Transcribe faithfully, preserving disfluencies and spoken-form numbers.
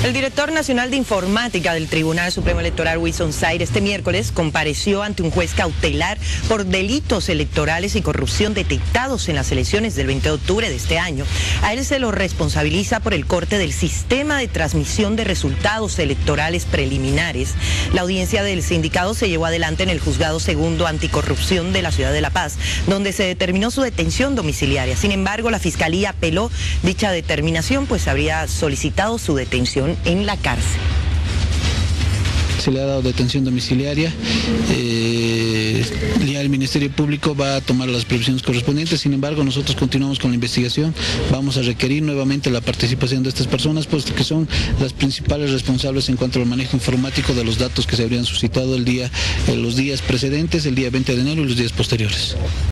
El director nacional de informática del Tribunal Supremo Electoral, Wilson Sair, este miércoles compareció ante un juez cautelar por delitos electorales y corrupción detectados en las elecciones del veinte de octubre de este año. A él se lo responsabiliza por el corte del sistema de transmisión de resultados electorales preliminares. La audiencia del sindicado se llevó adelante en el Juzgado Segundo Anticorrupción de la Ciudad de La Paz, donde se determinó su detención domiciliaria. Sin embargo, la Fiscalía apeló dicha determinación, pues habría solicitado su detención en la cárcel. Se le ha dado detención domiciliaria, eh, ya el Ministerio Público va a tomar las previsiones correspondientes. Sin embargo, nosotros continuamos con la investigación, vamos a requerir nuevamente la participación de estas personas, puesto que son las principales responsables en cuanto al manejo informático de los datos que se habrían suscitado el día, eh, los días precedentes, el día veinte de enero y los días posteriores.